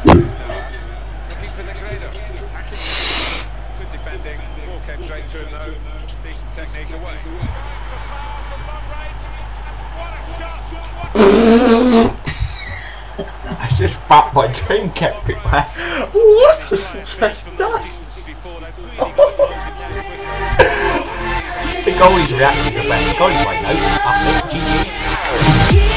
Looking for the grader. Good defending. Ball came straight to him though. Decent technique away. I just backed my drink everywhere. What has he just done? The goalie's reacting to the best. The goalie's like, no, that's it, GG.